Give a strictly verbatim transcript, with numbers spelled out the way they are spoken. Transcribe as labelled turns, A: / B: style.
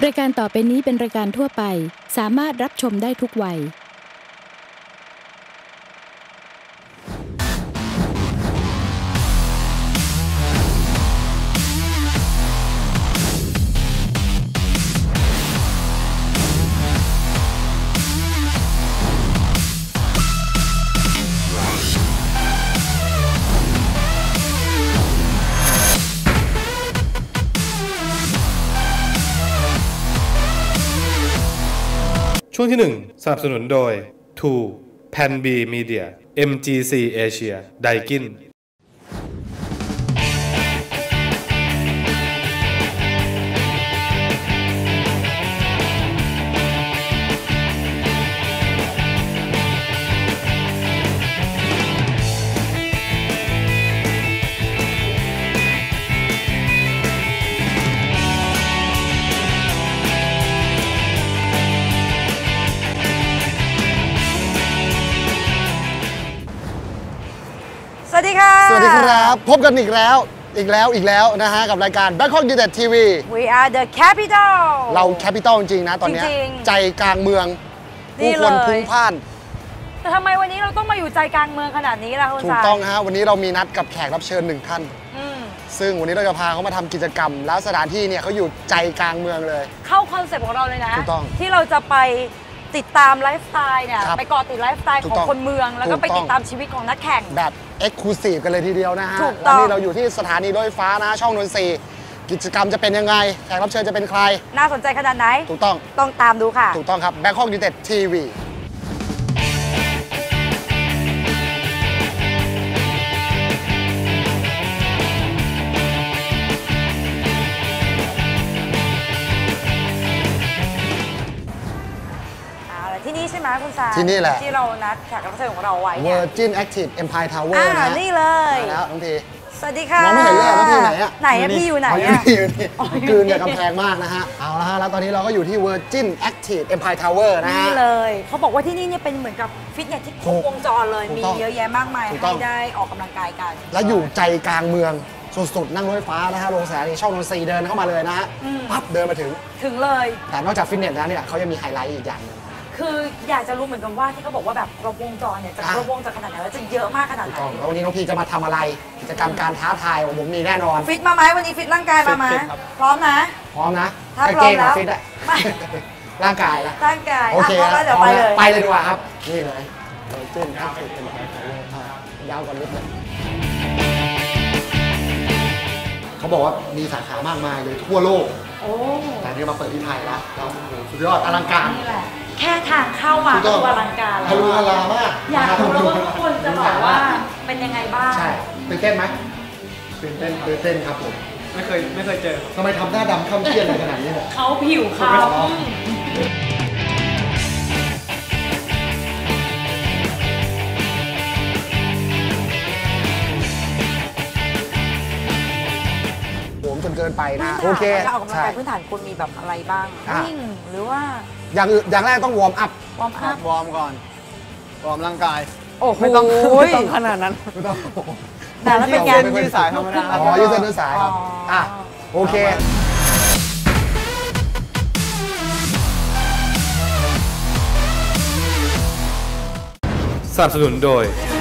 A: รายการต่อไปนี้เป็นรายการทั่วไปสามารถรับชมได้ทุกวัย
B: ช่วงที่หนึ่งสนับสนุนโดย ทู แพน บี Media เอ็ม จี ซี Asia Daikin
C: สวัสดีค่ะ
D: สวัสดีครับพบกันอีกแล้วอีกแล้วอีกแล้วนะฮะกับรายการ Bangkok United ที วี
C: We are the capital
D: เรา capital จริงๆนะตอนนี้ใจกลางเมืองผู้คนพลุ่งพล่าน
C: แต่ทำไมวันนี้เราต้องมาอยู่ใจกลางเมืองขนาดนี้ล่ะคุณสายถูก
D: ต้องฮะวันนี้เรามีนัดกับแขกรับเชิญหนึ่งท่านซึ่งวันนี้เราจะพาเขามาทำกิจกรรมแล้วสถานที่เนี่ยเขาอยู่ใจกลางเมืองเลย
C: เข้าคอนเซ็ปต์ของเราเลยนะ
D: ถูกต้อง
C: ที่เราจะไปติดตามไลฟ์สไตล์เนี่ยไปเกาะติดไลฟ์สไตล์ของคนเมืองแล้วก็ไปติดตามชีวิตของนักแข่ง
D: แบบเอ็กซ์คลูซีฟกันเลยทีเดียวนะฮะแล้วนี่เราอยู่ที่สถานีรถไฟฟ้านะช่องนนทรีกิจกรรมจะเป็นยังไงแขกรับเชิญจะเป็นใคร
C: น่าสนใจขนาดไหน
D: ถูกต้อง
C: ต้องตามดูค่ะ
D: ถูกต้องครับ Bangkok United ที วี
C: ที่นี่ใช่ไหมคุณสาย
D: ที่นี่แหละ
C: ที่เรานัดแขกรับเชิญของเราไว้
D: เนี่ย Virgin Active Empire Tower นะ
C: นี่เลย
D: แล้วน้องที
C: สวัสดีค่ะ
D: มองไม่เห็นเลยว่าพี่ไหนอะ
C: ไหนอะพี่อยู่ไหนอะ
D: อยู่นี่คืนกับกำแพงมากนะฮะเอาละฮะแล้วตอนนี้เราก็อยู่ที่ Virgin Active Empire Tower นะฮะ
C: นี่เลยเขาบอกว่าที่นี่เนี่ยเป็นเหมือนกับฟิตเนสที่ครบวงจรเลยมีเยอะแยะมากมายให้ได้ออกกำลังกายกัน
D: แล้วอยู่ใจกลางเมืองสุดๆนั่งรถไฟฟ้านะฮะลงสถานีช่องนนทรีเดินเข้ามาเลยนะฮะปั๊บเดินมาถึง
C: ถึงเลย
D: แต่นอกจากฟิตเนสแล้วเนี่ยเขายังมีไฮไลท์อีกอย่างนึง
C: คืออยากจะรู้เหมือนกันว่าที่เขาบอกว่าแบบครบวงจรเนี่ยจะครบวงจรขนาดไหนแล้วจะเยอะมากขนาดไหน
D: แล้ววันนี้น้องพีจะมาทำอะไรกิจกรรมการท้าทายของผมมีแน่นอน
C: ฟิตมาไหมวันนี้ฟิตร่างกายมาไหมพร้อมนะ
D: พร้อมนะ
C: ถ้าพร้อมแล้ว
D: ฟิตอะร่างกายละ
C: ร่างกาย
D: โอเค
C: แล้วเดี๋ยวไปเลย
D: ไปเลยดีกว่าครับนี่เลยเต้นครับยาวกว่านิดนึงเขาบอกว่ามีสาขามากมายเลยทั่วโลกแต่นี่มาเปิดที่ไทยแล้วเราสุดยอดอลังการ
C: นี่แหละแค่ทางเข้ามาก็อลังการแล้ว
D: ฮารุฮารามาก
C: อยากรู้แล้วว่าทุกคนจะบอกว่าเป็นยังไงบ้าง
D: ใช่ตื่นเต้นไหมตื่นเต้นตื่นเต้นครับผม
B: ไม่เคยไม่เคยเจอ
D: ทำไมทำหน้าดำข้ามเครียดอะไรขนาดนี้เนี่ย
C: เขาผิวเขา
D: จนเกินไปนะโอเค
C: ออกกำลังกายพื้นฐานคุณมีแบบอะไรบ้างวิ่งหรือว่า
D: อย่างอื่นอย่างแรกต้องวอร์มอัพ
C: วอร์มอัพ
B: วอร์มก่อนวอร์มร่างกาย
C: โอ้
B: ไม่ต้องไม่ต้องขนาดนั้น
D: ไม่ต้อง
C: แต่แล้วเป็นไง
B: ยืดสายธรรมดา
D: อ๋อยืดเส้นยืดสายครับอ่ะโอเค
B: สนับสนุนโดย